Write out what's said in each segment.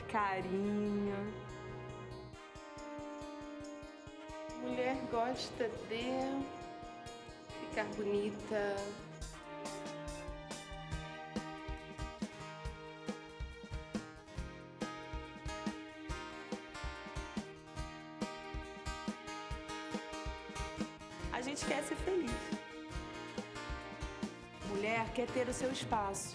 carinho. Mulher gosta de ficar bonita. A gente quer ser feliz. Mulher quer ter o seu espaço.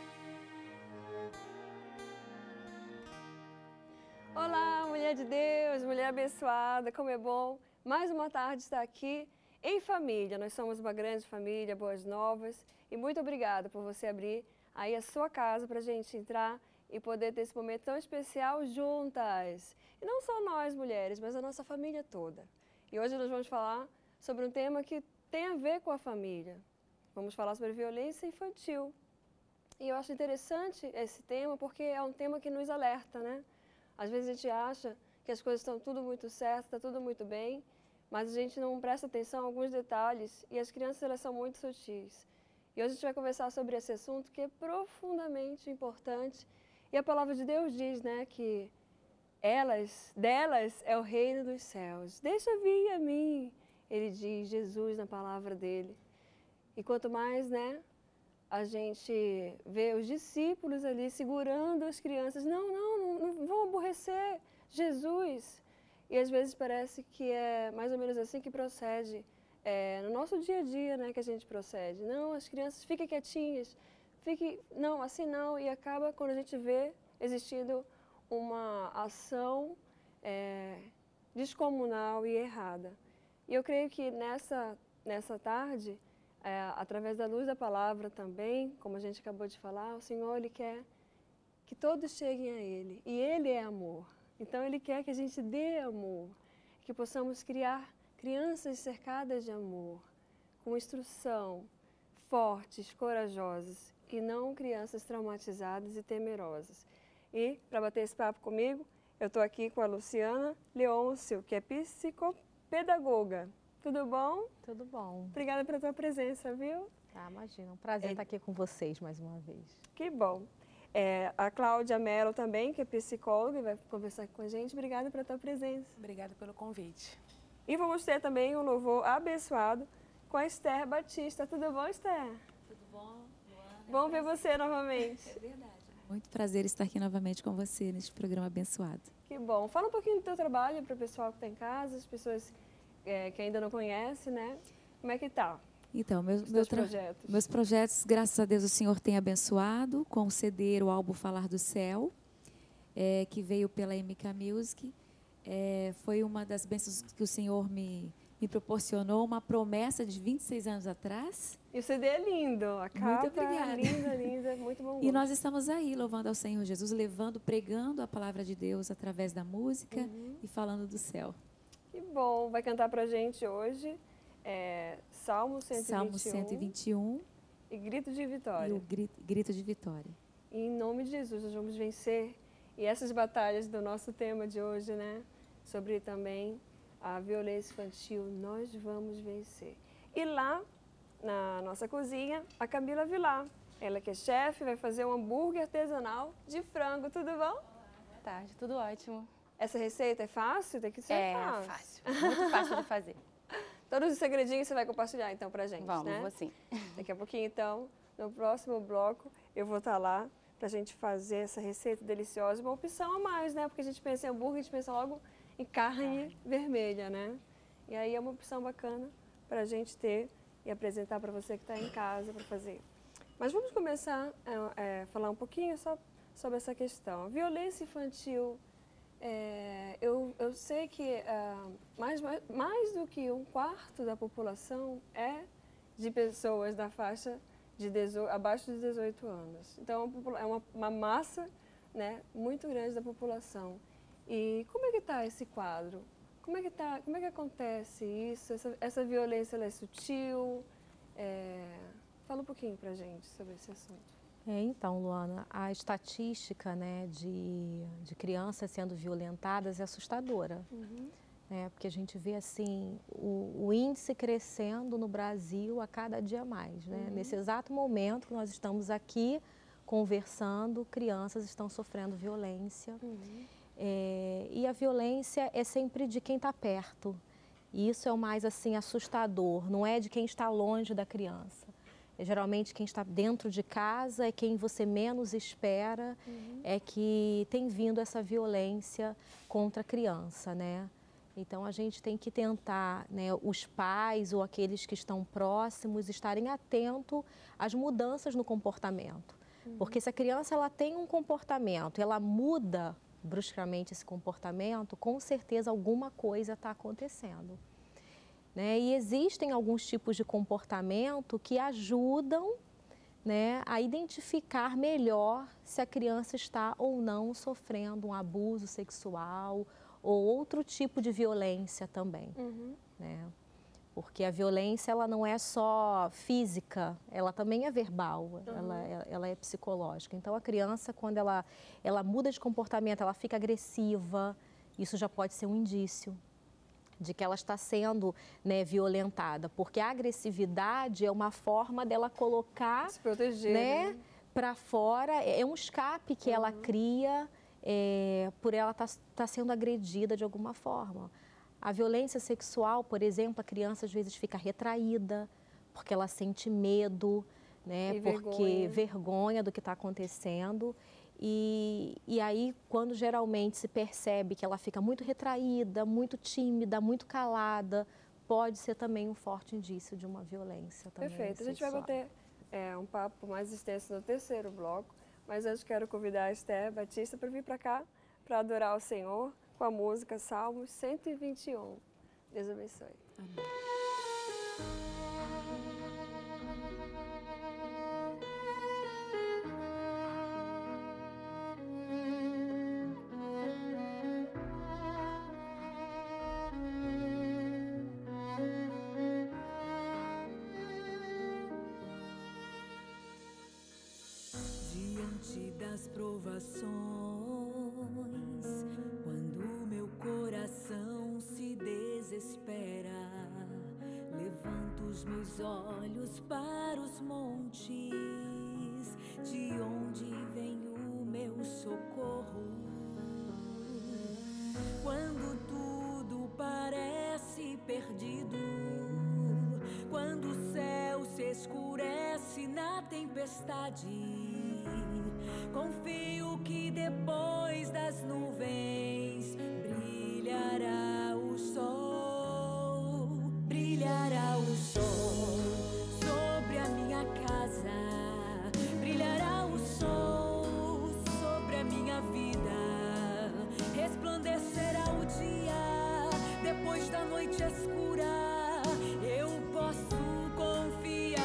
Olá, mulher de Deus, mulher abençoada, como é bom. Mais uma tarde estar aqui em família. Nós somos uma grande família, Boas Novas. E muito obrigada por você abrir aí a sua casa para a gente entrar e poder ter esse momento tão especial juntas. E não só nós, mulheres, mas a nossa família toda. E hoje nós vamos falar sobre um tema que tem a ver com a família. Vamos falar sobre violência infantil. E eu acho interessante esse tema porque é um tema que nos alerta, né? Às vezes a gente acha que as coisas estão tudo muito certo, está tudo muito bem, mas a gente não presta atenção a alguns detalhes e as crianças elas são muito sutis. E hoje a gente vai conversar sobre esse assunto que é profundamente importante. E a palavra de Deus diz, né, que delas é o reino dos céus. Deixa vir a mim, ele diz, Jesus na palavra dele. E quanto mais, né, a gente vê os discípulos ali segurando as crianças, não vão aborrecer Jesus. E às vezes parece que é mais ou menos assim que procede, no nosso dia a dia, né, que a gente procede. Não, as crianças fiquem quietinhas, não, assim não, e acaba quando a gente vê existindo uma ação descomunal e errada. E eu creio que nessa tarde, através da luz da palavra também, como a gente acabou de falar, o Senhor Ele quer que todos cheguem a Ele. E Ele é amor. Então Ele quer que a gente dê amor, que possamos criar crianças cercadas de amor, com instrução, fortes, corajosas, e não crianças traumatizadas e temerosas. E, para bater esse papo comigo, eu estou aqui com a Luciana Leôncio, que é psicopedagoga. Tudo bom? Tudo bom. Obrigada pela tua presença, viu? Ah, imagina, um prazer estar aqui com vocês mais uma vez. Que bom. A Cláudia Mello também, que é psicóloga e vai conversar com a gente. Obrigada pela tua presença. Obrigada pelo convite. E vamos ter também um louvor abençoado com a Esther Batista. Tudo bom, Esther? Tudo bom, Luana? Bom ver você novamente. É verdade. Muito prazer estar aqui novamente com você neste programa abençoado. Que bom. Fala um pouquinho do teu trabalho para o pessoal que está em casa, as pessoas que ainda não conhecem, né? Como é que tá? Então, projetos. Meus projetos, graças a Deus, o Senhor tem abençoado com o CD, o álbum Falar do Céu, que veio pela MK Music. Foi uma das bênçãos que o Senhor me proporcionou, uma promessa de 26 anos atrás. E o CD é lindo, a capa muito obrigada. linda, muito bom gosto. E nós estamos aí louvando ao Senhor Jesus, pregando a palavra de Deus através da música e falando do céu. Que bom, vai cantar pra gente hoje Salmo 121. Salmo 121. E Grito de Vitória. E o grito de vitória. E em nome de Jesus nós vamos vencer. E essas batalhas do nosso tema de hoje, né? Sobre também a violência infantil, nós vamos vencer. E lá, na nossa cozinha, a Camila Vilar. Ela que é chefe, vai fazer um hambúrguer artesanal de frango. Tudo bom? Boa tarde, tudo ótimo. Essa receita é fácil? Tem que ser fácil. Muito fácil de fazer. Todos os segredinhos você vai compartilhar, então, pra gente, Vamos, né? vou sim. Daqui a pouquinho, então, no próximo bloco, eu vou estar lá pra gente fazer essa receita deliciosa. Uma opção a mais, né? Porque a gente pensa em hambúrguer, a gente pensa logo em carne vermelha, né? E aí é uma opção bacana pra gente ter e apresentar para você que está em casa para fazer. Mas vamos começar a falar um pouquinho só sobre essa questão. Violência infantil. Eu sei que mais do que um quarto da população é de pessoas da faixa de abaixo de 18 anos. Então é uma massa, né, muito grande da população. E como é que está esse quadro? Como é que acontece isso? Essa violência ela é sutil? Fala um pouquinho pra gente sobre esse assunto. Então, Luana, a estatística, né, de crianças sendo violentadas é assustadora. Porque a gente vê assim, o índice crescendo no Brasil a cada dia mais. Né? Nesse exato momento que nós estamos aqui conversando, crianças estão sofrendo violência. E a violência é sempre de quem está perto. E isso é o mais assim assustador, não é de quem está longe da criança. Geralmente quem está dentro de casa é quem você menos espera, é que tem vindo essa violência contra a criança, né? Então a gente tem que tentar, né, os pais ou aqueles que estão próximos estarem atentos às mudanças no comportamento. Porque se a criança ela tem um comportamento, ela muda bruscamente esse comportamento, com certeza alguma coisa está acontecendo. Né? E existem alguns tipos de comportamento que ajudam, né, a identificar melhor se a criança está ou não sofrendo um abuso sexual ou outro tipo de violência também. Né? Porque a violência ela não é só física, ela também é verbal, ela é psicológica. Então a criança, quando ela muda de comportamento, ela fica agressiva, isso já pode ser um indício de que ela está sendo, né, violentada, porque a agressividade é uma forma dela colocar, se proteger, né, para fora, é um escape que ela cria por ela estar sendo agredida de alguma forma. A violência sexual, por exemplo, a criança às vezes fica retraída, porque ela sente medo, né, porque vergonha do que está acontecendo. E aí, quando geralmente se percebe que ela fica muito retraída, muito tímida, muito calada, pode ser também um forte indício de uma violência também. Perfeito. A gente vai sexual. bater um papo mais extenso no terceiro bloco, mas antes quero convidar a Esther Batista para vir para cá, para adorar o Senhor com a música Salmos 121. Deus abençoe. Amém. Diante das provações, quando meu coração se desespera, levanto os meus olhos para os montes, de onde vem o meu socorro. Quando tudo parece perdido, quando o céu se escurece na tempestade, confio que depois das nuvens brilhará o sol, brilhará o sol sobre a minha casa, brilhará o sol sobre a minha vida, resplandecerá o dia depois da noite escura, eu posso confiar.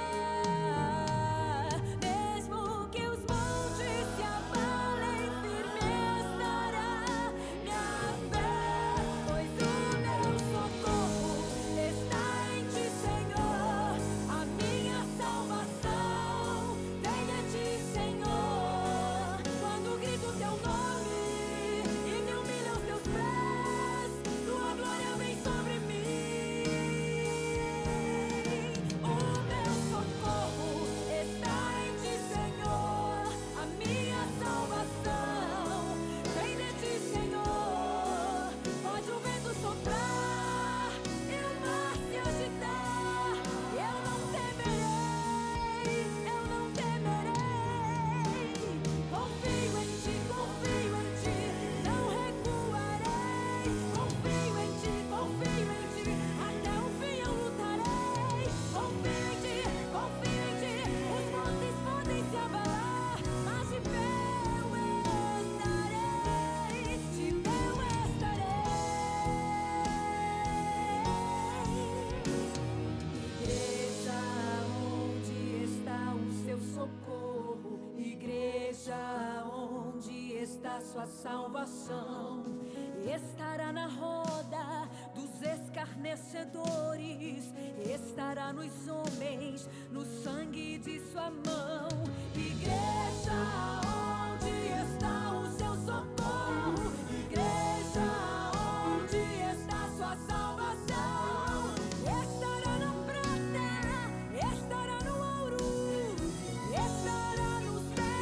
Sua salvação estará na roda dos escarnecedores, estará nos homens, no sangue de sua mão. Igreja, onde está o seu socorro? Igreja, onde está sua salvação? Estará na prata, estará no ouro, estará no céu.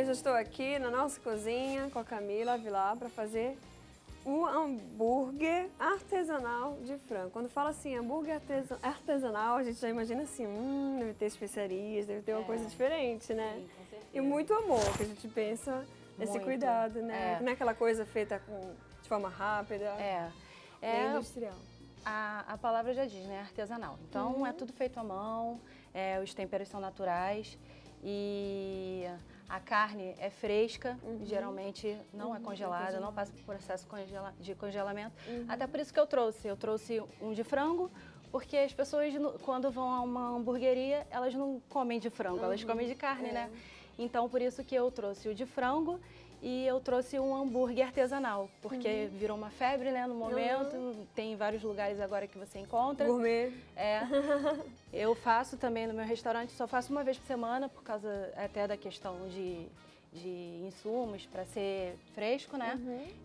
eu já estou aqui na nossa cozinha com a Camila Vilar para fazer um hambúrguer artesanal de frango. Quando fala assim, hambúrguer artesanal, a gente já imagina assim, deve ter especiarias, deve ter uma coisa diferente, né? Sim, com certeza. E muito amor, que a gente pensa nesse Muito. cuidado, né? É. Não é aquela coisa feita de forma rápida, bem industrial. A palavra já diz, né? Artesanal. Então, é tudo feito à mão, os temperos são naturais e a carne é fresca, geralmente não é congelada, não passa por processo de congelamento. Até por isso que eu trouxe um de frango, porque as pessoas, quando vão a uma hamburgueria, elas não comem de frango, elas comem de carne, né? Então, por isso que eu trouxe o de frango e eu trouxe um hambúrguer artesanal, porque virou uma febre, né, no momento, tem em vários lugares agora que você encontra. Gourmet. Eu faço também no meu restaurante, só faço uma vez por semana, por causa até da questão de insumos, para ser fresco, né?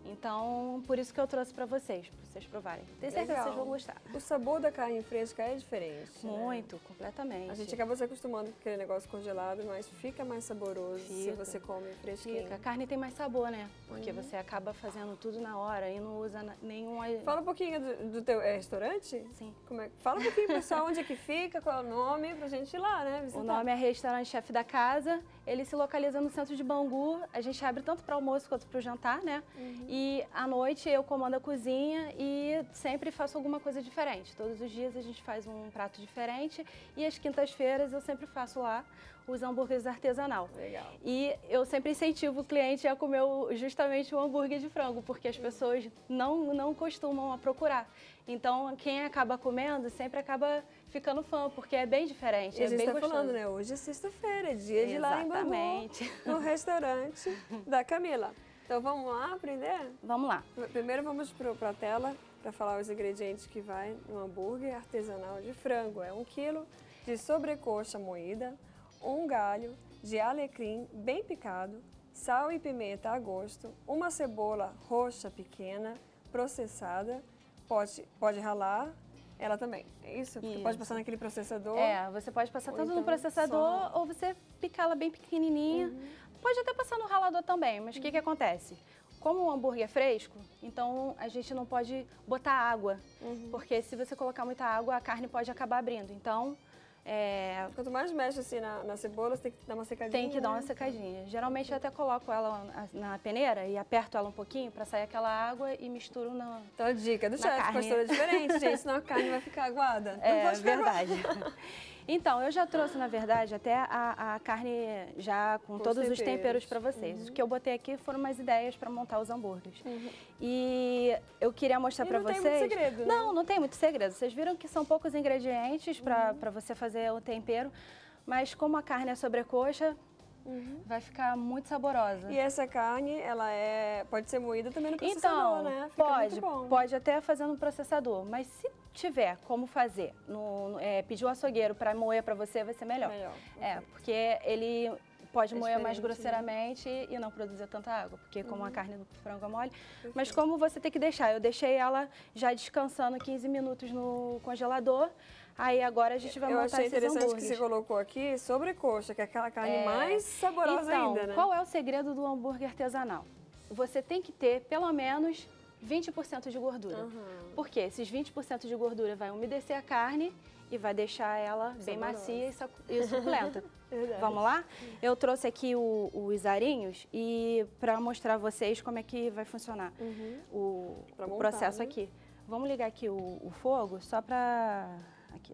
Então, por isso que eu trouxe para vocês provarem. Tenho certeza que vocês vão gostar. O sabor da carne fresca é diferente, Muito, né? completamente. A gente acaba se acostumando com aquele negócio congelado, mas fica mais saboroso se você come fresquinho. A carne tem mais sabor, né? Porque você acaba fazendo tudo na hora e não usa nenhuma... Fala um pouquinho do teu restaurante? Sim. Fala um pouquinho, pessoal, onde é que fica, qual é o nome, pra gente ir lá, né? Visitar. O nome é Restaurante Chefe da Casa. Ele se localiza no centro de Bangu. A gente abre tanto para almoço quanto para o jantar, né? E à noite eu comando a cozinha e sempre faço alguma coisa diferente. Todos os dias a gente faz um prato diferente e às quintas-feiras eu sempre faço lá os hambúrgueres artesanal. Legal. E eu sempre incentivo o cliente a comer justamente o hambúrguer de frango, porque as pessoas não costumam a procurar. Então, quem acaba comendo sempre acaba ficando fã, porque é bem diferente, E a gente bem tá gostoso. falando, né? Hoje é sexta-feira, é dia de ir lá em Bangu, Exatamente. no restaurante da Camila. Então vamos lá aprender? Vamos lá. Primeiro vamos para a tela para falar os ingredientes que vai no hambúrguer artesanal de frango. É 1 quilo de sobrecoxa moída, 1 galho de alecrim bem picado, sal e pimenta a gosto, uma cebola roxa pequena, processada, pode ralar ela também, é isso? Porque pode passar naquele processador. Você pode passar Ou tanto então no processador ou você picá-la bem pequenininha. Pode até passar no ralador também, mas o que acontece? Como o hambúrguer é fresco, então a gente não pode botar água, porque se você colocar muita água, a carne pode acabar abrindo. Então, Quanto mais mexe assim na cebola, você tem que dar uma secadinha. tem que dar uma secadinha. Geralmente eu até coloco ela na peneira e aperto ela um pouquinho para sair aquela água e misturo na... Então a dica do chefe, carne. pastora, é diferente, gente, senão a carne vai ficar aguada. Não É pode ficar verdade. Então, eu já trouxe, na verdade, até a carne já com todos os temperos para vocês. O que eu botei aqui foram umas ideias para montar os hambúrgueres. E eu queria mostrar para vocês... não tem muito segredo, né? Não tem muito segredo. Vocês viram que são poucos ingredientes para você fazer o tempero, mas como a carne é sobrecoxa, vai ficar muito saborosa. E essa carne, ela pode ser moída também no processador, Então, né? Fica muito bom. pode até fazer no processador, mas se tiver como fazer, pedir o açougueiro para moer para você, vai ser melhor. Porque ele pode moer mais diferente, grosseiramente e não produzir tanta água, porque como a carne do frango é mole. Mas como você tem que deixar? Eu deixei ela já descansando 15 minutos no congelador. Aí agora a gente vai montar esses Eu achei interessante hambúrgueres. que você colocou aqui sobrecoxa, que é aquela carne mais saborosa Então, ainda, né? qual é o segredo do hambúrguer artesanal? Você tem que ter pelo menos 20% de gordura. Porque esses 20% de gordura vai umedecer a carne e vai deixar ela bem macia e suculenta. Vamos lá? Eu trouxe aqui os arinhos e para mostrar a vocês como é que vai funcionar o processo aqui. Vamos ligar aqui o fogo só para... Aqui.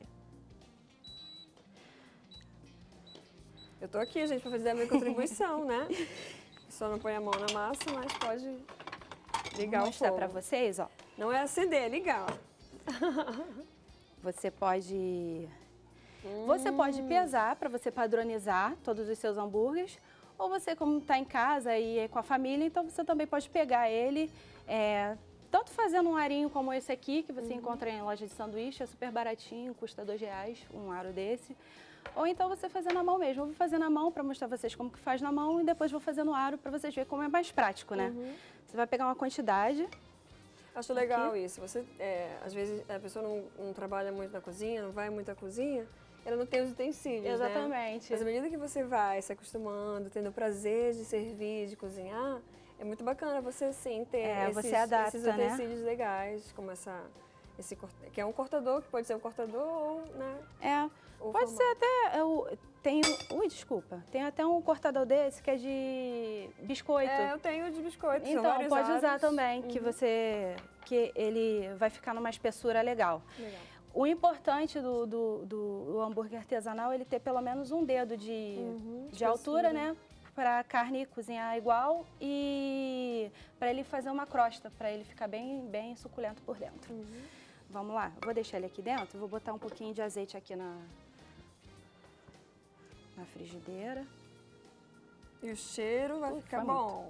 Eu tô aqui, gente, para fazer a minha contribuição, né? Só não põe a mão na massa, mas pode ligar Vou o mostrar fogo. para vocês, ó. Não é acender, é ligar. Você pode pesar para você padronizar todos os seus hambúrgueres, ou você, como está em casa e é com a família, então você também pode pegar ele, tanto fazendo um arinho como esse aqui, que você encontra em loja de sanduíche, é super baratinho, custa R$2 um aro desse. Ou então você fazer na mão mesmo. Eu vou fazer na mão para mostrar vocês como que faz na mão e depois vou fazer no aro para vocês verem como é mais prático, né? Você vai pegar uma quantidade. Acho legal isso. Você, às vezes a pessoa não trabalha muito na cozinha, não vai muito à cozinha, ela não tem os utensílios, né? Exatamente. Mas à medida que você vai se acostumando, tendo o prazer de servir, de cozinhar, é muito bacana você, sim, ter você adapta, esses utensílios legais, como que é um cortador, que pode ser um cortador ou, né? Pode ser até... Tem até um cortador desse que é de biscoito. Eu tenho de biscoito. Então, pode usar também, que ele vai ficar numa espessura legal. O importante do hambúrguer artesanal é ele ter pelo menos um dedo de altura, né? Para a carne cozinhar igual e para ele fazer uma crosta, para ele ficar bem suculento por dentro. Vamos lá, eu vou deixar ele aqui dentro, vou botar um pouquinho de azeite aqui na frigideira. E o cheiro vai ficar bom.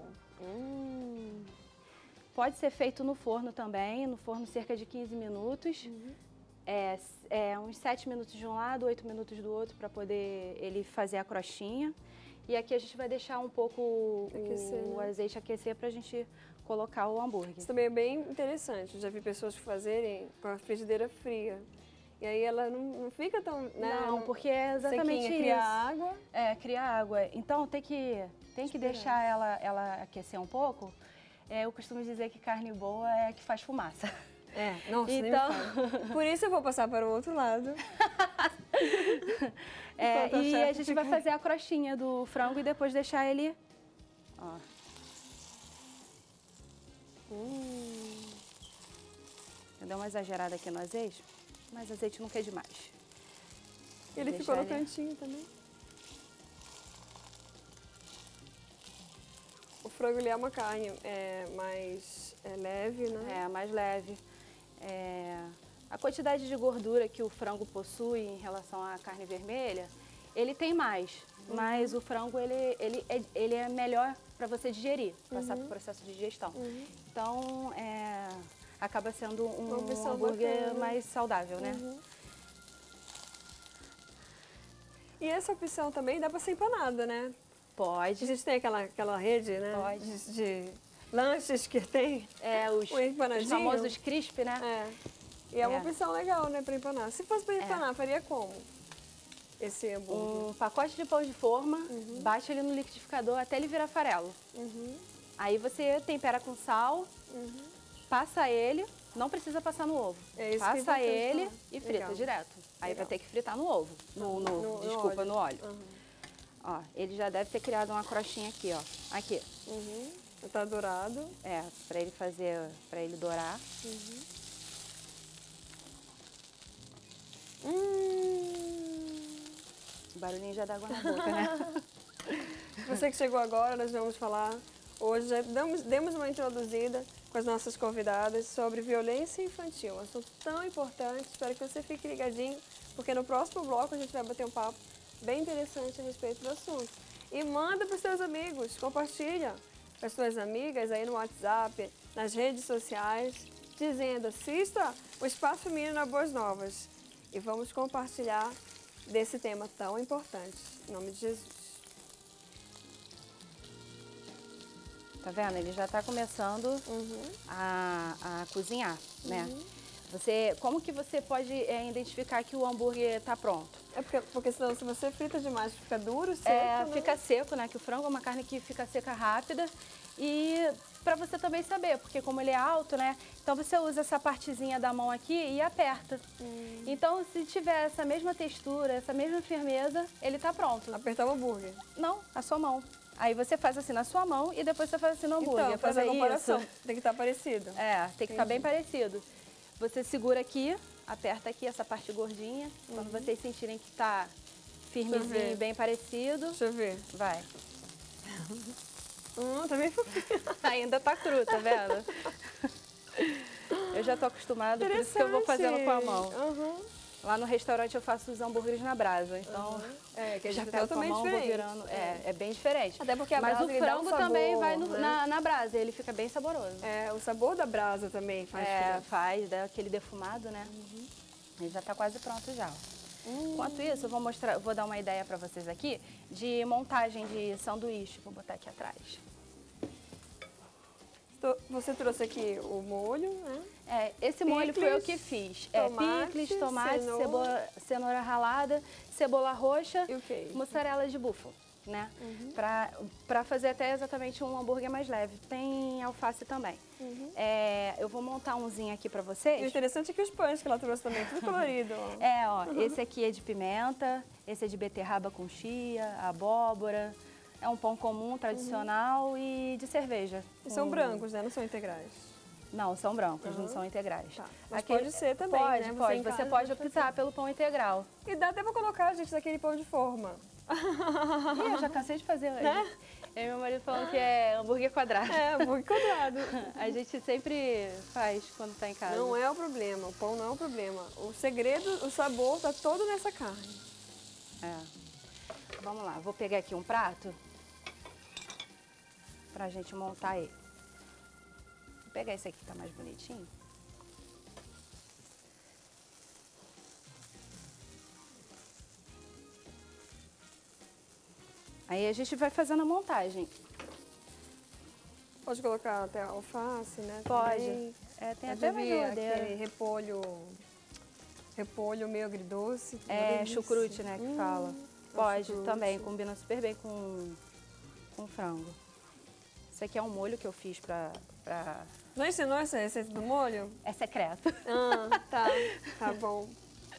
Pode ser feito no forno também, no forno cerca de 15 minutos. Uns 7 minutos de um lado, 8 minutos do outro, para poder ele fazer a crostinha. E aqui a gente vai deixar um pouco o azeite aquecer para a gente colocar o hambúrguer. Isso também é bem interessante. Eu já vi pessoas fazerem com a frigideira fria. E aí ela não fica tão... Né, não, porque é exatamente sequinha, isso. Cria água. Cria água. Então tem que deixar ela aquecer um pouco. Eu costumo dizer que carne boa é a que faz fumaça. Nossa, então... Por isso eu vou passar para o outro lado. E a gente vai fazer a crostinha do frango e depois deixar ele... Ó. Eu dei uma exagerada aqui no azeite, mas azeite não quer demais. Ele ficou no cantinho também. O frango ele é uma carne mais leve, né? Mais leve. A quantidade de gordura que o frango possui em relação à carne vermelha, ele tem mais, mas o frango ele é melhor para você digerir, passar pelo processo de digestão. Então, acaba sendo um hambúrguer mais saudável, né? E essa opção também dá para ser empanada, né? Pode. A gente tem aquela rede, né? Pode. De lanches que tem. Os famosos crisp, né? E é uma opção legal, né, para empanar. Se fosse para empanar, faria como? Esse hambúrguer? Um pacote de pão de forma, bate ele no liquidificador até ele virar farelo. Aí você tempera com sal, passa ele, não precisa passar no ovo. Passa ele e frita direto. Aí vai ter que fritar no ovo, no óleo. Ó, ele já deve ter criado uma crostinha aqui, ó. Aqui. Tá dourado. Pra ele dourar. O barulhinho já dá água na boca, né? Você que chegou agora, nós vamos falar hoje, já demos uma introduzida com as nossas convidadas sobre violência infantil, um assunto tão importante. Espero que você fique ligadinho, porque no próximo bloco a gente vai bater um papo bem interessante a respeito do assunto. E manda para os seus amigos, compartilha com as suas amigas aí no WhatsApp, nas redes sociais, dizendo: assista o Espaço Feminino na Boas Novas. E vamos compartilhar desse tema tão importante. Em nome de Jesus. Tá vendo? Ele já está começando a cozinhar, né? Como que você pode identificar que o hambúrguer está pronto? Porque senão, se você frita demais, fica duro, seco, fica seco, né? Que o frango é uma carne que fica seca rápida. E para você também saber, porque como ele é alto, né? Então você usa essa partezinha da mão aqui e aperta. Então, se tiver essa mesma textura, essa mesma firmeza, ele tá pronto. Apertar o hambúrguer? Não, a sua mão. Aí você faz assim na sua mão e depois você faz assim no hambúrguer. Então, fazer a comparação. Tem que estar parecido. Tem que estar bem parecido. Você segura aqui, aperta aqui essa parte gordinha. Quando vocês sentirem que tá firmezinho e bem parecido. Deixa eu ver. Vai. Tá bem fofinho. Ainda tá cru, tá vendo? Eu já tô acostumada, por isso que eu vou fazendo com a mão. Lá no restaurante eu faço os hambúrgueres na brasa, então que já pego com a mão, vou virando. É bem diferente. Até porque a Mas brasa o frango dá um sabor, também vai né? na brasa, ele fica bem saboroso. O sabor da brasa também faz diferença. Faz, dá aquele defumado, né? Ele já tá quase pronto já. Enquanto isso, eu vou dar uma ideia para vocês aqui de montagem de sanduíche. Vou botar aqui atrás. Você trouxe aqui o molho, né? Esse molho foi eu que fiz. Picles, tomate, cenoura ralada, cebola roxa E o queijo? mussarela de búfalo, né? Pra fazer até exatamente um hambúrguer mais leve. Tem alface também. Eu vou montar umzinho aqui pra E o vocês. interessante é que os pães que ela trouxe também, tudo colorido. Ó. Esse aqui é de pimenta, esse é de beterraba com chia, abóbora. É um pão comum, tradicional e de cerveja. E são brancos, né? Não são integrais. Não, são brancos, não são integrais. Tá. Mas pode ser também, pode, né? Pode, em você casa pode pode optar pelo pão integral. E dá até pra colocar, gente, daquele pão de forma. Ih, eu já cansei de fazer hoje. Eu e meu marido falando que é hambúrguer quadrado. Hambúrguer quadrado. A gente sempre faz quando tá em casa. Não é o problema, o pão não é o problema. O segredo, o sabor tá todo nessa carne. Vamos lá, vou pegar aqui um prato pra gente montar ele. Vou pegar esse aqui que tá mais bonitinho. Aí a gente vai fazendo a montagem. Pode colocar até alface, né? Pode. Também. Tem até na geladeira. Aquele repolho meio agridoce. Chucrute, né, que fala. Pode chucrute. também, combina super bem com frango. Esse aqui é um molho que eu fiz pra... Não ensinou essa receita do molho? É secreto. Tá bom.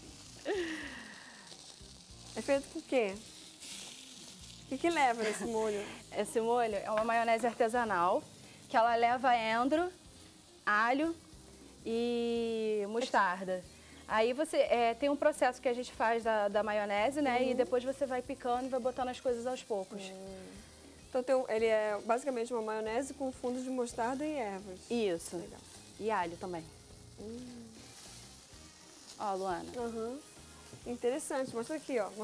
É feito com o quê? O que leva nesse molho? Esse molho é uma maionese artesanal, que ela leva endro, alho e mostarda. Aí você tem um processo que a gente faz da maionese, né? E depois você vai picando e vai botando as coisas aos poucos. Então ele é basicamente uma maionese com fundo de mostarda e ervas. Isso. Legal. E alho também. Ó, Luana. Interessante. Mostra aqui, ó.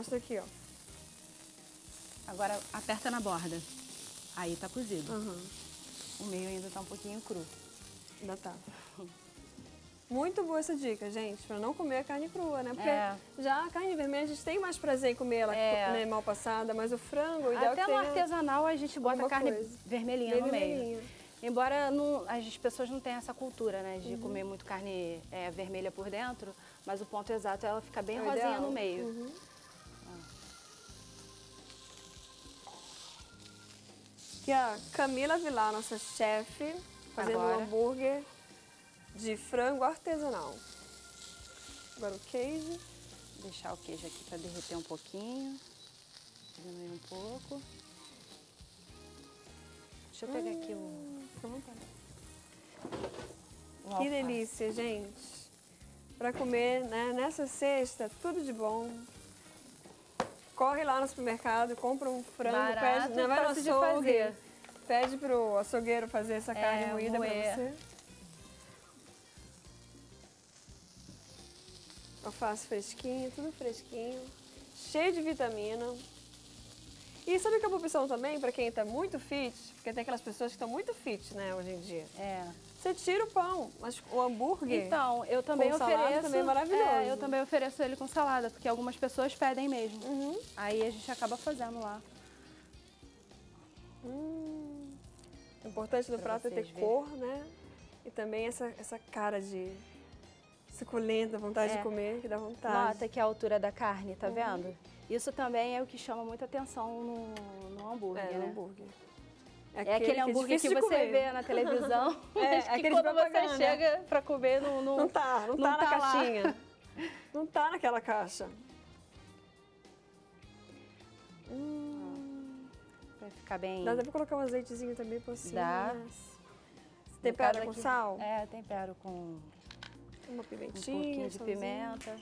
Agora aperta na borda. Aí tá cozido. O meio ainda tá um pouquinho cru. Ainda tá. Muito boa essa dica, gente, pra não comer a carne crua, né? Porque já a carne vermelha a gente tem mais prazer em comer ela né, mal passada, mas o frango, o ideal até é que no tenha artesanal a gente bota a carne vermelhinha no meio. vermelhinha. Embora as pessoas não tenham essa cultura, né, de comer muito carne vermelha por dentro, mas o ponto exato é ela ficar bem rosinha ideal. no meio. Aqui a Camila Vilar, nossa chefe, fazendo um hambúrguer de frango artesanal. Agora o queijo. Vou deixar o queijo aqui para derreter um pouquinho. Diminuir um pouco. Deixa eu pegar aqui o Que delícia, gente. Para comer, né, nessa sexta, tudo de bom. Corre lá no supermercado, compra um frango, barato, pede, vai no fácil de açougue, fazer. Pede pro açougueiro fazer essa carne moída para você. Alface fresquinho, tudo fresquinho, cheio de vitamina. E sabe que é uma opção também para quem está muito fit, porque tem aquelas pessoas que estão muito fit, né, hoje em dia. Você tira o pão, mas o hambúrguer. Então, eu também com ofereço. salada também é maravilhoso. Eu também ofereço ele com salada, porque algumas pessoas pedem mesmo. Aí a gente acaba fazendo lá. O importante do prato é ter cor, né? E também essa cara de suculenta, vontade de comer, que dá vontade. Nota que a altura da carne, tá vendo? Isso também é o que chama muita atenção no hambúrguer, né? No hambúrguer. É aquele hambúrguer que você vê na televisão, mas que aquele quando você chega pra comer não tá na caixinha. Não tá naquela caixa. Vai ficar bem... Dá até pra colocar um azeitezinho também por cima. Dá. Né? Tempera com sal? Tempero com uma pimentinha, um pouquinho de salzinho. pimenta.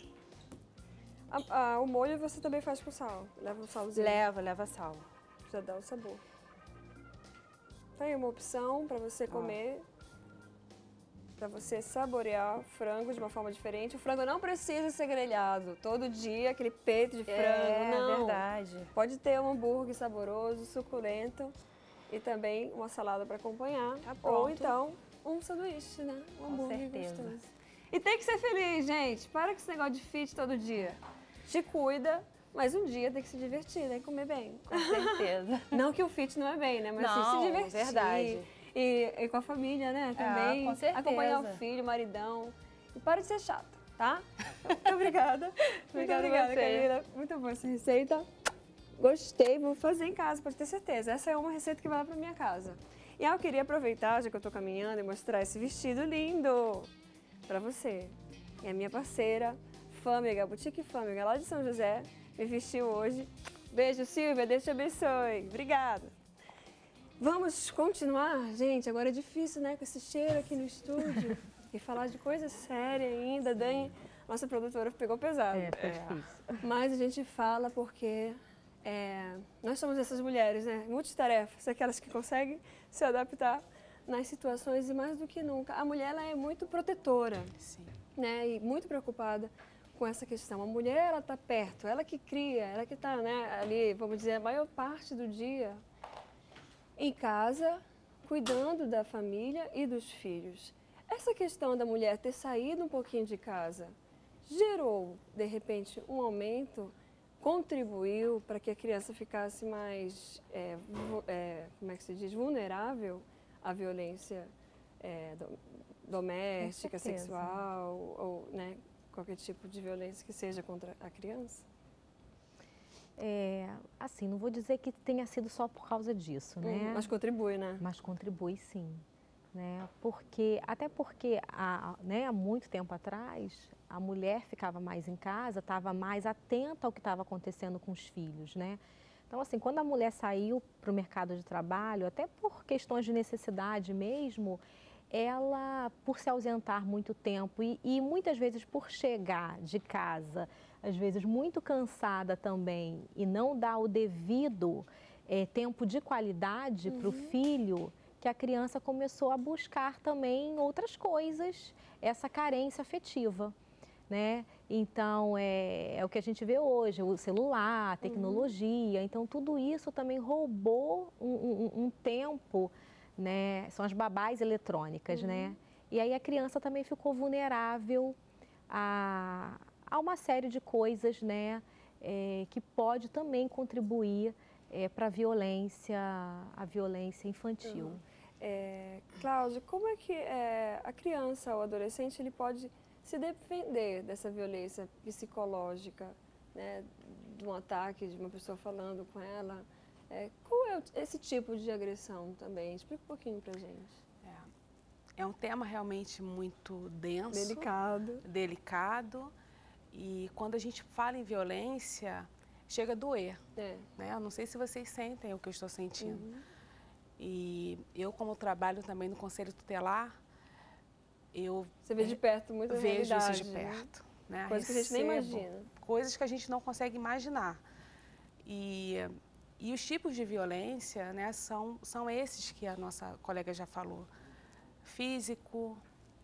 O molho você também faz com sal? Leva um salzinho? Leva sal. Já dá o sabor. Tá aí uma opção para você comer, para você saborear frango de uma forma diferente. O frango não precisa ser grelhado todo dia, aquele peito de frango, não. É verdade. Pode ter um hambúrguer saboroso, suculento e também uma salada para acompanhar. Ou então um sanduíche, né? Um hambúrguer gostoso. E tem que ser feliz, gente. Para com esse negócio de fit todo dia. Te cuida, mas um dia tem que se divertir, né? Comer bem. Com certeza. Não que o fit não é bem, né? Mas não, assim, se divertir. Verdade. E com a família, né? Também. com certeza. Acompanhar o filho, o maridão. E para de ser chata, tá? Muito obrigada. Muito obrigada, Camila. Muito boa essa receita. Gostei, vou fazer em casa, pode ter certeza. Essa é uma receita que vai lá para minha casa. E eu queria aproveitar, já que eu tô caminhando, e mostrar esse vestido lindo para você. E a minha parceira, Fâmega, Boutique Fâmega, lá de São José, me vestiu hoje. Beijo, Silvia, Deus te abençoe. Obrigada. Vamos continuar? Gente, agora é difícil, né, com esse cheiro aqui no estúdio. E falar de coisa séria ainda. Dani, nossa produtora, pegou pesado. Foi difícil. Mas a gente fala porque nós somos essas mulheres, né? Multitarefas, aquelas que conseguem se adaptar nas situações e mais do que nunca. A mulher, ela é muito protetora, Sim. né? E muito preocupada com essa questão. A mulher, ela está perto, ela que cria, ela que está, né, ali, vamos dizer, a maior parte do dia em casa, cuidando da família e dos filhos. Essa questão da mulher ter saído um pouquinho de casa gerou, de repente, um aumento, contribuiu para que a criança ficasse mais, como é que se diz, vulnerável à violência doméstica, sexual, ou, né, qualquer tipo de violência que seja contra a criança? Assim, não vou dizer que tenha sido só por causa disso, né? Mas contribui, né? Mas contribui sim, né? Até porque há muito tempo atrás, a mulher ficava mais em casa, estava mais atenta ao que estava acontecendo com os filhos, né? Então, assim, quando a mulher saiu para o mercado de trabalho, até por questões de necessidade mesmo, ela, por se ausentar muito tempo e muitas vezes por chegar de casa, às vezes muito cansada também, e não dar o devido tempo de qualidade para o filho, que a criança começou a buscar também outras coisas, essa carência afetiva, né? Então, é o que a gente vê hoje, o celular, a tecnologia, então tudo isso também roubou um tempo, né? São as babás eletrônicas, né? E aí a criança também ficou vulnerável a uma série de coisas, né? Que pode também contribuir para a violência infantil. Cláudia, como é que a criança ou adolescente ele pode se defender dessa violência psicológica, né, de um ataque, de uma pessoa falando com ela? Qual é esse tipo de agressão também? Explica um pouquinho pra gente. É um tema realmente muito denso. Delicado. E quando a gente fala em violência, chega a doer. Né? Eu não sei se vocês sentem o que eu estou sentindo. E eu, como trabalho também no Conselho Tutelar, Você vê de perto muita vejo realidade, isso de perto. Né? Coisas que a gente nem imagina. Coisas que a gente não consegue imaginar. E os tipos de violência, né, são esses que a nossa colega já falou. Físico,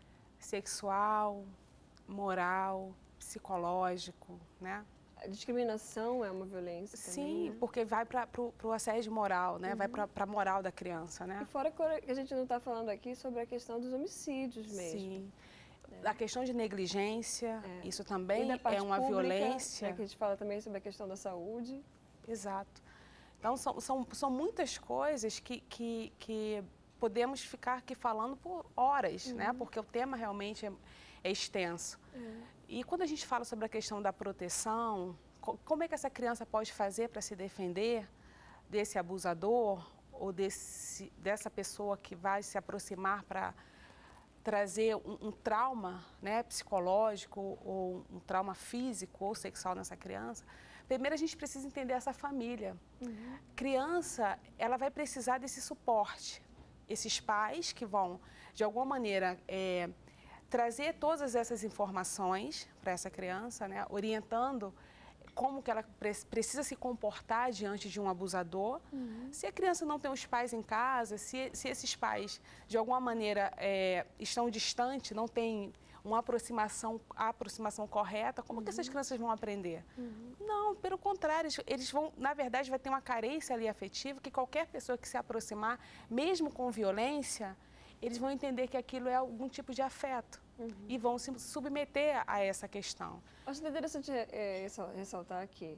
sexual, moral, psicológico, né? A discriminação é uma violência também, Sim, né? porque vai para o assédio moral, né? Vai para a moral da criança, né? E fora que a gente não está falando aqui sobre a questão dos homicídios mesmo. Sim. A questão de negligência, isso também é uma pública, violência. Que a gente fala também sobre a questão da saúde. Exato. Então, são muitas coisas que podemos ficar aqui falando por horas, né? Porque o tema realmente é extenso. E quando a gente fala sobre a questão da proteção, como é que essa criança pode fazer para se defender desse abusador ou dessa pessoa que vai se aproximar para trazer um trauma, né, psicológico ou um trauma físico ou sexual nessa criança? Primeiro, a gente precisa entender essa família. Criança, ela vai precisar desse suporte. Esses pais que vão, de alguma maneira, trazer todas essas informações para essa criança, né, orientando como que ela precisa se comportar diante de um abusador. Se a criança não tem os pais em casa, se esses pais, de alguma maneira, estão distantes, não têm a aproximação correta, como que essas crianças vão aprender? Não, pelo contrário, eles vão, na verdade, vai ter uma carência ali afetiva que qualquer pessoa que se aproximar, mesmo com violência, eles vão entender que aquilo é algum tipo de afeto e vão se submeter a essa questão. Acho interessante ressaltar aqui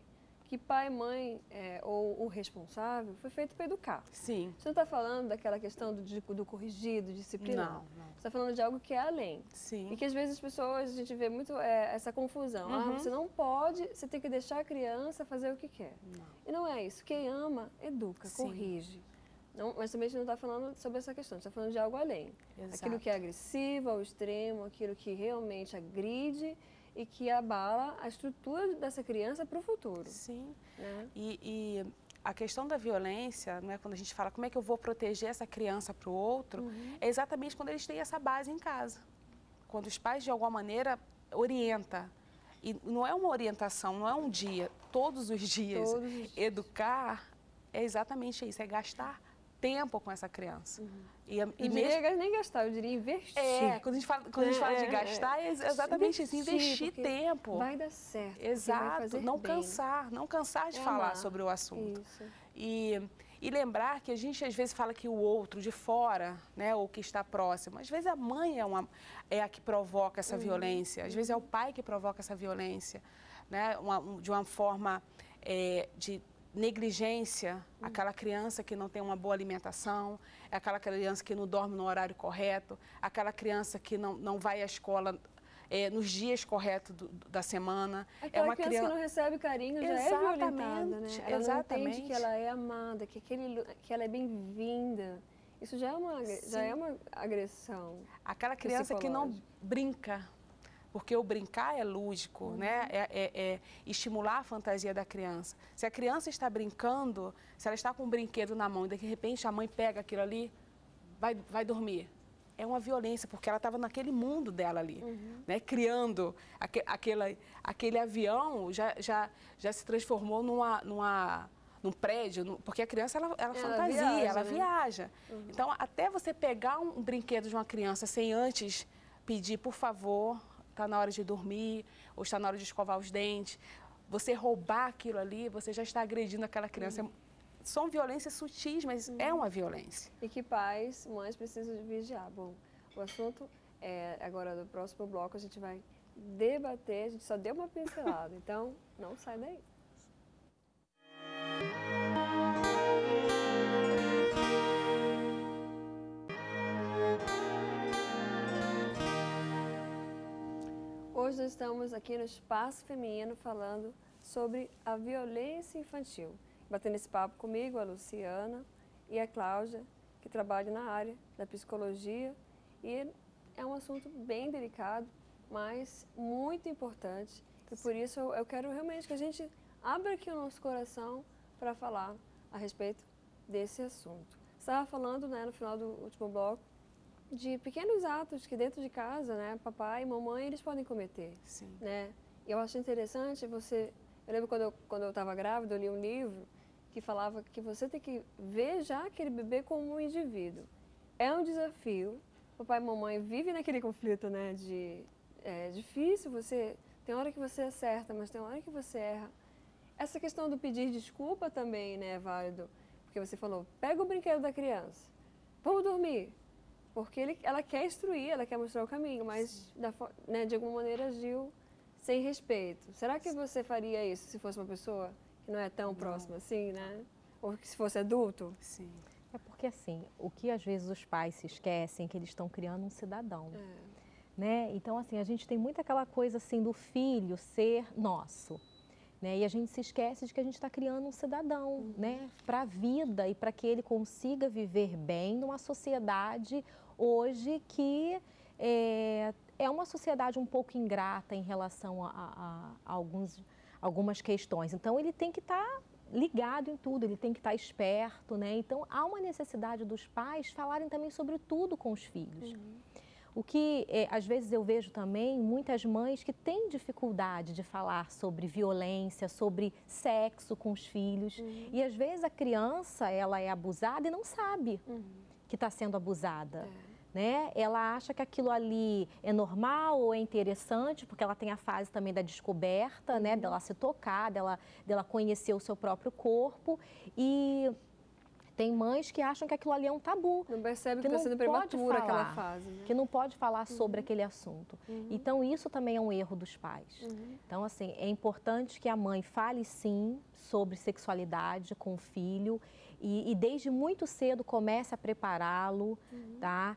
que pai, mãe ou o responsável foi feito para educar. Sim. Você não está falando daquela questão do corrigido, disciplinar. Não. Você está falando de algo que é além. Sim. E que às vezes as pessoas, a gente vê muito essa confusão. Você não pode, você tem que deixar a criança fazer o que quer. Não. E não é isso. Quem ama, educa, Sim. corrige. Não, mas também a gente não está falando sobre essa questão, a gente está falando de algo além. Exato. Aquilo que é agressivo ao extremo, aquilo que realmente agride e que abala a estrutura dessa criança para o futuro. Sim. Né? E a questão da violência, né, quando a gente fala como é que eu vou proteger essa criança para o outro, é exatamente quando eles têm essa base em casa. Quando os pais, de alguma maneira, orientam. E não é uma orientação, não é um dia, todos os dias. Educar é exatamente isso, é gastar tempo com essa criança. Eu diria nem gastar, eu diria investir. Quando a gente fala de gastar, é exatamente isso, investir tempo. Vai dar certo. Exato, não cansar de falar sobre o assunto. Isso. E lembrar que a gente às vezes fala que o outro de fora, né, ou que está próximo, às vezes a mãe é a que provoca essa violência, às vezes é o pai que provoca essa violência, né, de uma forma de negligência, aquela criança que não tem uma boa alimentação, aquela criança que não dorme no horário correto, aquela criança que não vai à escola nos dias corretos da semana. Aquela criança que não recebe carinho já é violentada, né? Ela não entende que ela é amada, que ela é bem-vinda. Isso já é uma agressão. Aquela criança que não brinca, porque o brincar é lúdico, né? É estimular a fantasia da criança. Se a criança está brincando, se ela está com um brinquedo na mão e de repente a mãe pega aquilo ali, vai dormir. É uma violência, porque ela estava naquele mundo dela ali, né? Criando aquele avião, já se transformou num prédio, porque a criança ela fantasia, ela viaja. Então, até você pegar um brinquedo de uma criança sem antes pedir, por favor, está na hora de dormir, ou está na hora de escovar os dentes, você roubar aquilo ali, você já está agredindo aquela criança. São violências sutis, mas é uma violência. E que pais, mães precisam de vigiar. Bom, o assunto agora do próximo bloco a gente vai debater, a gente só deu uma pincelada, então não sai daí. Hoje nós estamos aqui no Espaço Feminino falando sobre a violência infantil. Batendo esse papo comigo, a Luciana e a Cláudia, que trabalham na área da psicologia. E é um assunto bem delicado, mas muito importante. E por isso eu quero realmente que a gente abra aqui o nosso coração para falar a respeito desse assunto. Você estava falando, né, no final do último bloco, de pequenos atos que dentro de casa, né, papai e mamãe, eles podem cometer. Sim. Né? E eu acho interessante você... Eu lembro quando eu estava grávida, eu li um livro que falava que você tem que ver já aquele bebê como um indivíduo. É um desafio. Papai e mamãe vivem naquele conflito, né, é difícil, tem hora que você acerta, mas tem hora que você erra. Essa questão do pedir desculpa também, né, é válido. Porque você falou, pega o brinquedo da criança, vamos dormir. Porque ela quer instruir, ela quer mostrar o caminho, mas né, de alguma maneira agiu sem respeito. Será que você faria isso se fosse uma pessoa que não é tão próxima assim, né? Ou que se fosse adulto? Sim. É porque assim, o que às vezes os pais se esquecem é que eles estão criando um cidadão. Né? Então assim, a gente tem muito aquela coisa assim do filho ser nosso. Né? E a gente se esquece de que a gente está criando um cidadão, né? Para a vida e para que ele consiga viver bem numa sociedade hoje que é uma sociedade um pouco ingrata em relação a algumas questões. Então, ele tem que estar ligado em tudo, ele tem que estar esperto, né? Então, há uma necessidade dos pais falarem também sobre tudo com os filhos. O que, às vezes, eu vejo também muitas mães que têm dificuldade de falar sobre violência, sobre sexo com os filhos. E, às vezes, a criança, ela é abusada e não sabe que está sendo abusada. Né? Ela acha que aquilo ali é normal ou é interessante, porque ela tem a fase também da descoberta, né? Dela se tocar, dela conhecer o seu próprio corpo. E Tem mães que acham que aquilo ali é um tabu. Não percebe que está sendo prematura aquela fase. Né? Que não pode falar sobre aquele assunto. Então, isso também é um erro dos pais. Então, assim, é importante que a mãe fale, sim, sobre sexualidade com o filho e desde muito cedo comece a prepará-lo, tá?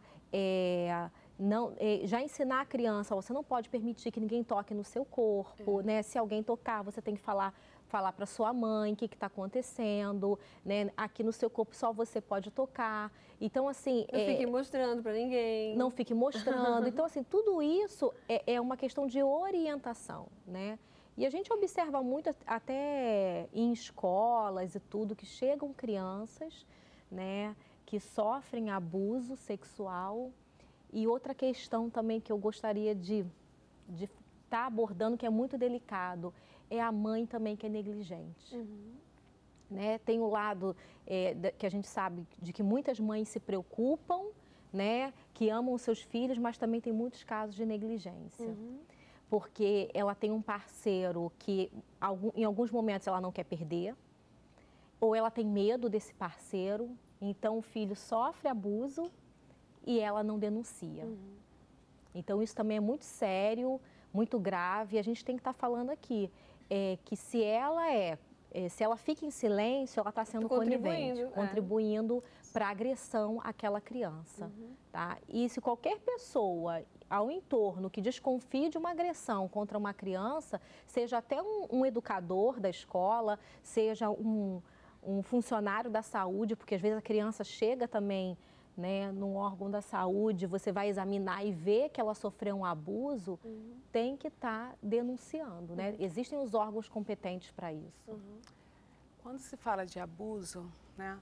Já ensinar a criança, você não pode permitir que ninguém toque no seu corpo, né? Se alguém tocar, você tem que falar para sua mãe o que está acontecendo, né? Aqui no seu corpo só você pode tocar. Então, assim... Não fique mostrando para ninguém. Não fique mostrando. Então, assim, tudo isso é uma questão de orientação, né? E a gente observa muito até em escolas e tudo, que chegam crianças, né? Que sofrem abuso sexual. E outra questão também que eu gostaria de estar abordando, que é muito delicado, é a mãe também que é negligente. Né? Tem o lado que a gente sabe de que muitas mães se preocupam, né? Que amam os seus filhos, mas também tem muitos casos de negligência. Porque ela tem um parceiro que em alguns momentos ela não quer perder, ou ela tem medo desse parceiro, então o filho sofre abuso e ela não denuncia. Então isso também é muito sério, muito grave, e a gente tem que estar falando aqui que se ela fica em silêncio, ela está sendo conivente, contribuindo para a agressão àquela criança. Tá? E se qualquer pessoa ao entorno que desconfie de uma agressão contra uma criança, seja até um educador da escola, seja um funcionário da saúde, porque às vezes a criança chega também, né, num órgão da saúde, você vai examinar e ver que ela sofreu um abuso, tem que estar denunciando, né? Existem os órgãos competentes para isso. Quando se fala de abuso, né,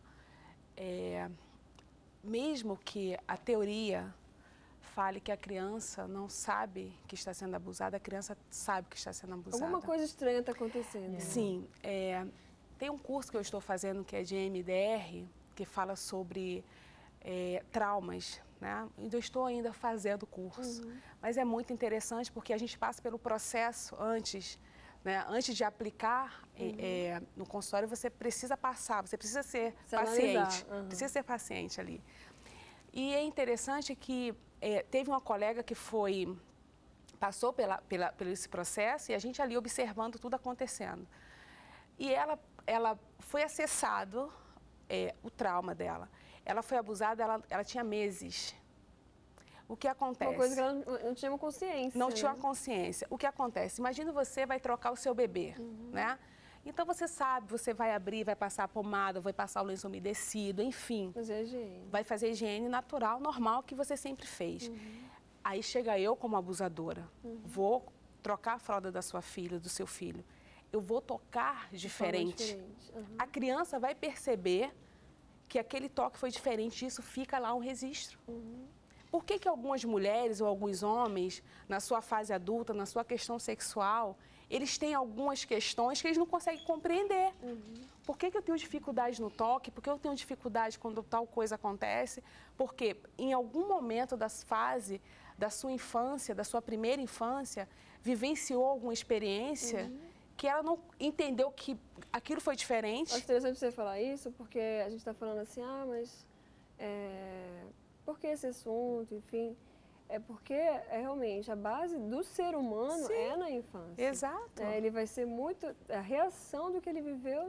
mesmo que a teoria fale que a criança não sabe que está sendo abusada, a criança sabe que está sendo abusada. Alguma coisa estranha está acontecendo. Sim. Tem um curso que eu estou fazendo que é de EMDR, que fala sobre traumas, né? Eu estou ainda fazendo o curso, mas é muito interessante porque a gente passa pelo processo antes, né? Antes de aplicar no consultório, você precisa passar, você precisa ser paciente, precisa ser paciente ali. E é interessante que teve uma colega que passou por esse processo e a gente ali observando tudo acontecendo. E ela foi acessado o trauma dela. Ela foi abusada, ela tinha meses. O que acontece? Uma coisa que ela não tinha uma consciência. Não tinha uma consciência. O que acontece? Imagina você vai trocar o seu bebê, né? Então você sabe, você vai abrir, vai passar a pomada, vai passar o lenço umedecido, enfim. Fazer higiene. Vai fazer higiene natural, normal, que você sempre fez. Aí chega eu como abusadora, vou trocar a fralda da sua filha, do seu filho. Eu vou tocar diferente. A criança vai perceber que aquele toque foi diferente, isso fica lá um registro. Por que algumas mulheres ou alguns homens, na sua fase adulta, na sua questão sexual, eles têm algumas questões que eles não conseguem compreender? Por que eu tenho dificuldade no toque? Por que eu tenho dificuldade quando tal coisa acontece? Porque em algum momento das fases da sua infância, da sua primeira infância, vivenciou alguma experiência que ela não entendeu que aquilo foi diferente. Acho interessante você falar isso, porque a gente está falando assim, mas por que esse assunto, enfim? É porque realmente a base do ser humano é na infância. Exato. Ele vai ser muito a reação do que ele viveu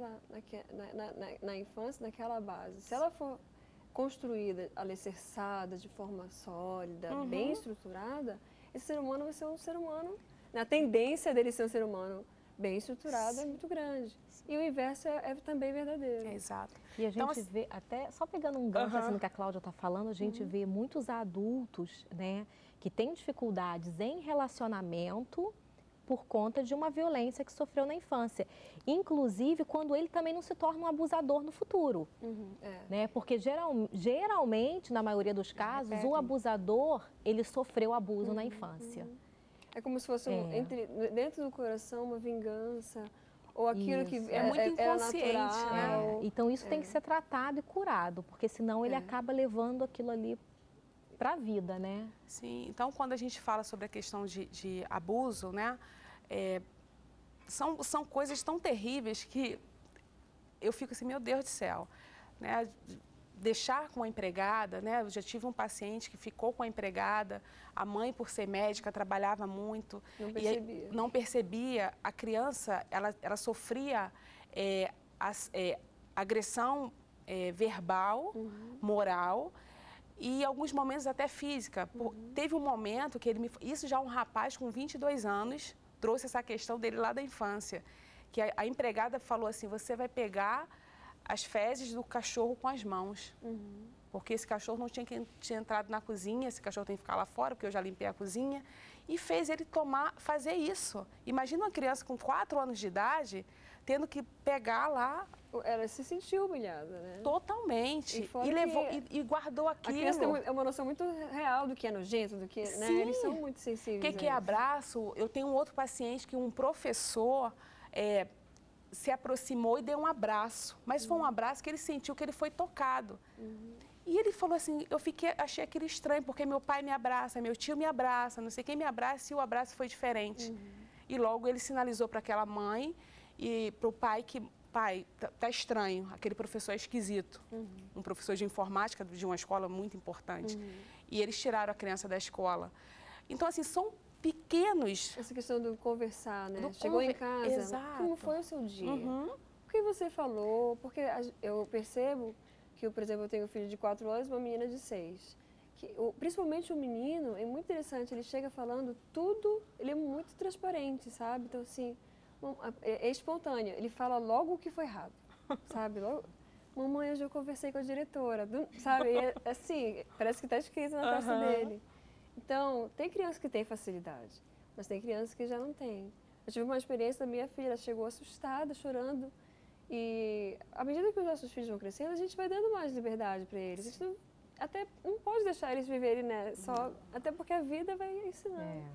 na infância, naquela base. Se ela for construída, alicerçada, de forma sólida, bem estruturada, esse ser humano vai ser um ser humano. A tendência dele ser um ser humano bem estruturado é muito grande. E o inverso é também verdadeiro. Exato. E a gente vê, até só pegando um gancho assim, no que a Cláudia está falando, a gente vê muitos adultos, né, que têm dificuldades em relacionamento por conta de uma violência que sofreu na infância. Inclusive, quando ele também não se torna um abusador no futuro. Né? Porque geralmente, na maioria dos casos, o abusador, ele sofreu abuso na infância. É como se fosse dentro do coração uma vingança, ou aquilo que é muito inconsciente, natural. Então isso tem que ser tratado e curado, porque senão ele acaba levando aquilo ali para a vida, né? Sim, então quando a gente fala sobre a questão de abuso, né, são coisas tão terríveis que eu fico assim, meu Deus do céu, né? Deixar com a empregada, né? Eu já tive um paciente que ficou com a empregada, a mãe, por ser médica, trabalhava muito. Não percebia. Não percebia. A criança, ela sofria agressão verbal, moral e, em alguns momentos, até física. Teve um momento que isso já um rapaz com 22 anos, trouxe essa questão dele lá da infância, que a empregada falou assim, você vai pegar as fezes do cachorro com as mãos. Porque esse cachorro não tinha entrado na cozinha, esse cachorro tem que ficar lá fora, porque eu já limpei a cozinha. E fez ele fazer isso. Imagina uma criança com 4 anos de idade tendo que pegar lá. Ela se sentiu humilhada, né? Totalmente. E levou e guardou aquilo. A criança tem uma noção muito real do que é nojento, do que, né? Eles são muito sensíveis. O que é abraço? Eu tenho um outro paciente que um professor se aproximou e deu um abraço. Mas foi um abraço que ele sentiu que ele foi tocado. E ele falou assim, achei aquilo estranho, porque meu pai me abraça, meu tio me abraça, não sei quem me abraça, e o abraço foi diferente. E logo ele sinalizou para aquela mãe e para o pai que, pai, tá estranho, aquele professor é esquisito. Um professor de informática de uma escola muito importante. E eles tiraram a criança da escola. Então, assim, são pequenos... Essa questão do conversar, né? Chegou em casa, Exato. Como foi o seu dia? O que você falou? Porque eu percebo que, por exemplo, eu tenho um filho de 4 anos e uma menina de 6. Principalmente o menino, é muito interessante, ele chega falando tudo, ele é muito transparente, sabe? Então, assim, é espontâneo, ele fala logo o que foi errado, sabe? Logo, mamãe, hoje eu conversei com a diretora, sabe? E assim, parece que está escrito na testa dele. Então, tem crianças que têm facilidade, mas tem crianças que já não têm. Eu tive uma experiência da minha filha, ela chegou assustada, chorando, e à medida que os nossos filhos vão crescendo, a gente vai dando mais liberdade para eles. A gente até não pode deixar eles viverem, né? Até porque a vida vai ensinando.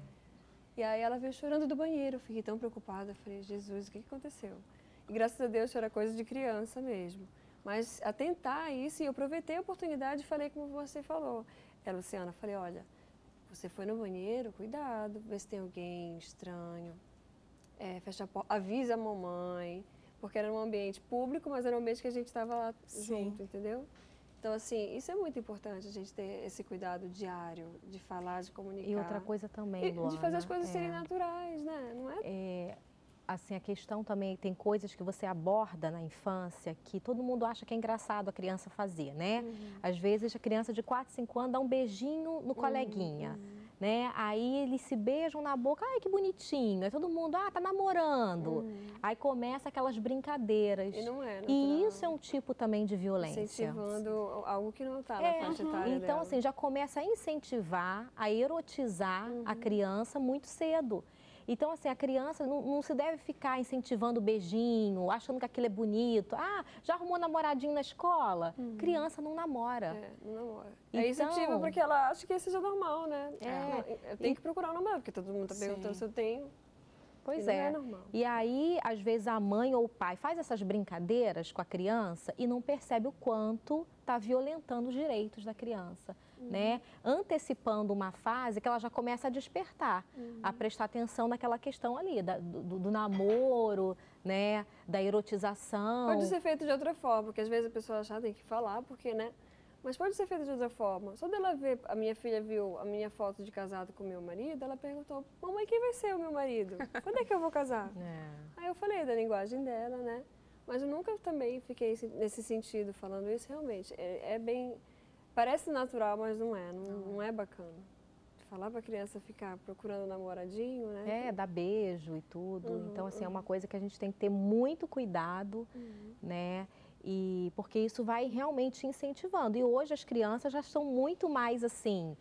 E aí ela veio chorando do banheiro, eu fiquei tão preocupada, eu falei, Jesus, o que aconteceu? E graças a Deus era coisa de criança mesmo. Mas a tentar isso, e eu aproveitei a oportunidade e falei como você falou. Luciana, eu falei, olha, você foi no banheiro, cuidado, vê se tem alguém estranho, fecha a porta, avisa a mamãe, porque era um ambiente público, mas era um ambiente que a gente estava lá junto, entendeu? Então, assim, isso é muito importante, a gente ter esse cuidado diário, de falar, de comunicar. E outra coisa também, Luana, de fazer as coisas serem naturais, né? Não é? Assim, a questão também, tem coisas que você aborda na infância que todo mundo acha que é engraçado a criança fazer, né? Às vezes a criança de 4, 5 anos dá um beijinho no coleguinha, né? Aí eles se beijam na boca, ai que bonitinho, aí todo mundo, tá namorando. Aí começa aquelas brincadeiras. E não é natural. E isso é um tipo também de violência. Incentivando algo que não está na faixa etária Então, dela. assim, já começa a incentivar, a erotizar a criança muito cedo. Então, assim, a criança não se deve ficar incentivando o beijinho, achando que aquilo é bonito. Já arrumou namoradinho na escola? Criança não namora. Não namora. Então, incentivo porque ela acha que isso seja normal, né? Eu tenho que procurar um namorado, porque todo mundo está perguntando se eu tenho. Pois não é normal. E aí, às vezes, a mãe ou o pai faz essas brincadeiras com a criança e não percebe o quanto está violentando os direitos da criança, né? Antecipando uma fase que ela já começa a despertar, a prestar atenção naquela questão ali, do namoro, né? Da erotização. Pode ser feito de outra forma, porque às vezes a pessoa acha que tem que falar, porque, né? Mas pode ser feito de outra forma. Só dela ver, a minha filha viu a minha foto de casado com o meu marido, ela perguntou, mamãe, quem vai ser o meu marido? Quando é que eu vou casar? Aí eu falei da linguagem dela, né? Mas eu nunca também fiquei nesse sentido falando isso, realmente. É bem... Parece natural, mas não é. Não é bacana. Falar para a criança ficar procurando um namoradinho, né? Dar beijo e tudo. Então, assim, é uma coisa que a gente tem que ter muito cuidado, né? Porque isso vai realmente incentivando. E hoje as crianças já estão muito mais, assim,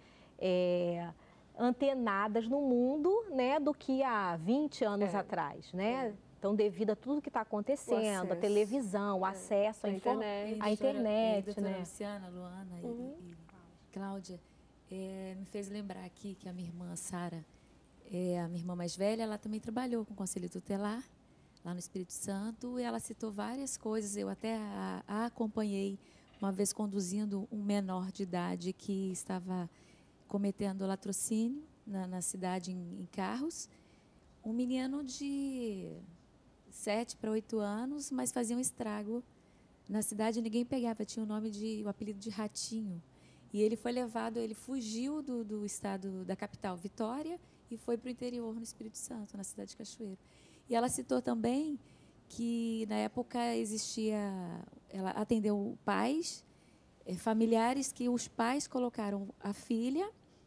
antenadas no mundo, né? Do que há 20 anos atrás, né? Então, devido a tudo que está acontecendo, a televisão, o acesso à internet, doutora Luciana, Luana e Cláudia, me fez lembrar aqui que a minha irmã Sara, a minha irmã mais velha, ela também trabalhou com o Conselho Tutelar, lá no Espírito Santo, e ela citou várias coisas. Eu até a acompanhei uma vez conduzindo um menor de idade que estava cometendo latrocínio na cidade em carros. Um menino de 7 para 8 anos, mas fazia um estrago Na cidade ninguém pegava, tinha o apelido de Ratinho. E ele foi levado, ele fugiu do estado, da capital, Vitória, e foi para o interior, no Espírito Santo, na cidade de Cachoeiro. E ela citou também que, na época, ela atendeu pais, familiares, que os pais colocaram a filha,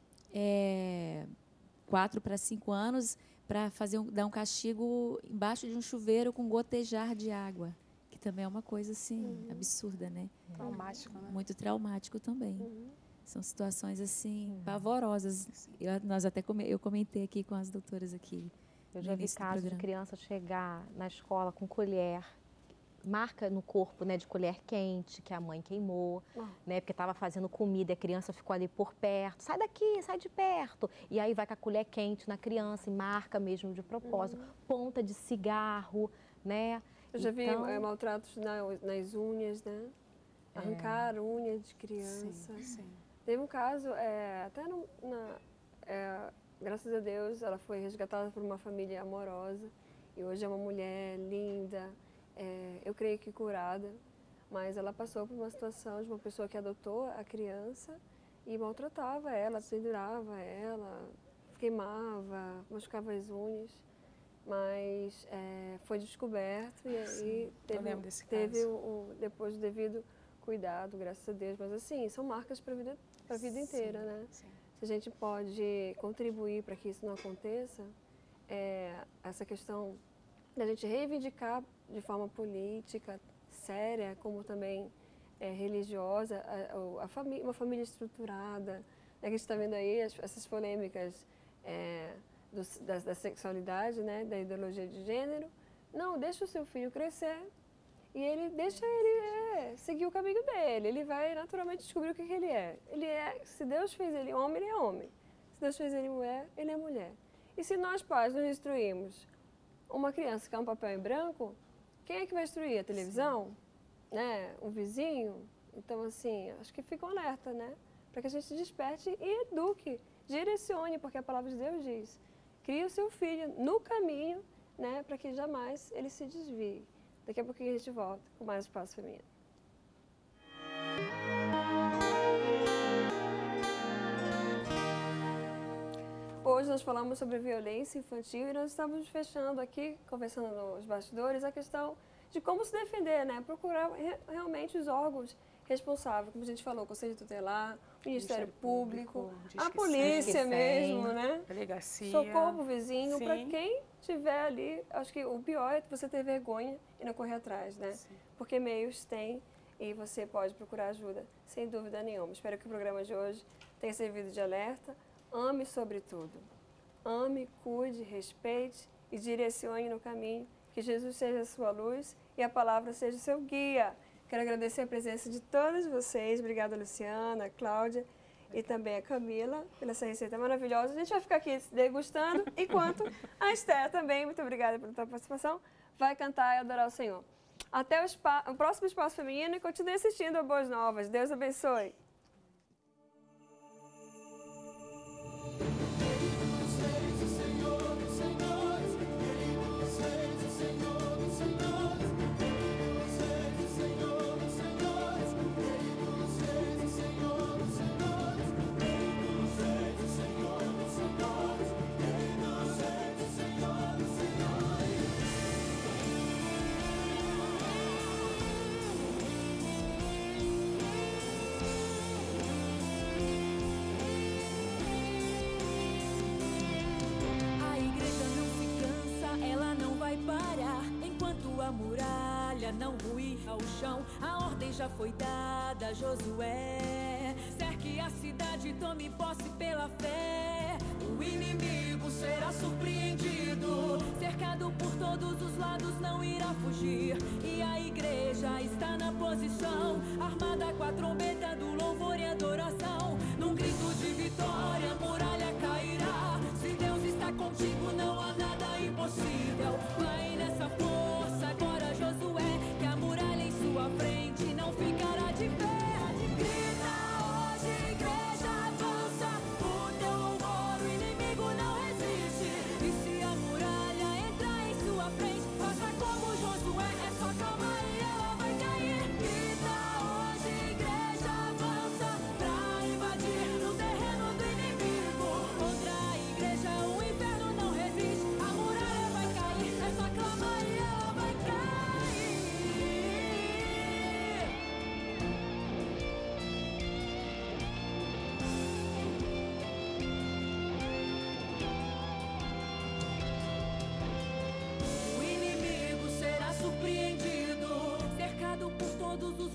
4 para 5 anos, para dar um castigo embaixo de um chuveiro com gotejar de água, que também é uma coisa, assim, absurda, né? Traumático, né? Muito traumático também. São situações, assim, pavorosas. Eu comentei aqui com as doutoras aqui. Eu já vi casos de criança chegar na escola com colher, marca no corpo, né, de colher quente, que a mãe queimou, né, porque estava fazendo comida e a criança ficou ali por perto. Sai daqui, sai de perto. E aí vai com a colher quente na criança e marca mesmo de propósito. Ponta de cigarro, né? Eu já vi maltratos nas unhas, né? Arrancar unha de criança. Sim. Teve um caso, até graças a Deus, ela foi resgatada por uma família amorosa e hoje é uma mulher linda, eu creio que curada, mas ela passou por uma situação de uma pessoa que adotou a criança e maltratava ela, pendurava ela, queimava, machucava as unhas, mas foi descoberto e aí teve depois o devido cuidado, graças a Deus, mas assim, são marcas para a vida inteira, né? Sim. Se a gente pode contribuir para que isso não aconteça, essa questão da gente reivindicar de forma política, séria, como também religiosa, uma família estruturada, né, que a gente está vendo aí essas polêmicas da sexualidade, né, da ideologia de gênero. Não, deixa o seu filho crescer e deixa ele seguir o caminho dele. Ele vai naturalmente descobrir o que ele é. Se Deus fez ele homem, ele é homem. Se Deus fez ele mulher, ele é mulher. E se nós pais nos instruímos uma criança que é um papel em branco, quem é que vai instruir? A televisão? Né? O vizinho? Então, assim, acho que fica um alerta, né? Para que a gente desperte e eduque, direcione, porque a palavra de Deus diz: crie o seu filho no caminho, né? Para que jamais ele se desvie. Daqui a pouquinho a gente volta com mais Espaço Feminino. Hoje nós falamos sobre violência infantil e nós estamos fechando aqui, conversando nos bastidores, a questão de como se defender, né? Procurar realmente os órgãos responsáveis, como a gente falou, o Conselho Tutelar, o Ministério Público, a polícia mesmo, né? Delegacia. Socorro vizinho, para quem estiver ali. Acho que o pior é você ter vergonha e não correr atrás, né? Sim. Porque meios tem e você pode procurar ajuda, sem dúvida nenhuma. Espero que o programa de hoje tenha servido de alerta. Ame sobretudo. Ame, cuide, respeite e direcione no caminho. Que Jesus seja a sua luz e a palavra seja o seu guia. Quero agradecer a presença de todas vocês. Obrigada, Luciana, Cláudia e também a Camila, pela essa receita maravilhosa. A gente vai ficar aqui degustando, enquanto a Esther também, muito obrigada pela sua participação, vai cantar e adorar o Senhor. Até o próximo Espaço Feminino e continue assistindo a Boas Novas. Deus abençoe. Não ruir ao chão, a ordem já foi dada a Josué. Cerque a cidade, tome posse pela fé. O inimigo será surpreendido, cercado por todos os lados, não irá fugir. E a igreja está na posição, armada com a trombeta do louvor e adoração. Num grito de vitória, a muralha cairá. Se Deus está contigo, não há nada impossível. Vai nessa força, agora Josué, que a muralha em sua frente não ficará de pé. Grita hoje, igreja, avança, o teu louvor, o inimigo não resiste. E se a muralha entrar em sua frente, faça como Josué, é só calma e ela vai cair.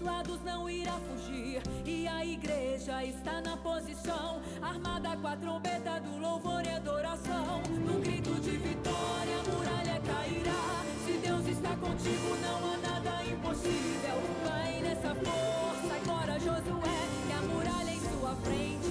lados não irá fugir. E a igreja está na posição, armada com a trombeta do louvor e adoração. No grito de vitória, a muralha cairá. Se Deus está contigo, não há nada impossível. Vai nessa força agora, Josué, e a muralha em sua frente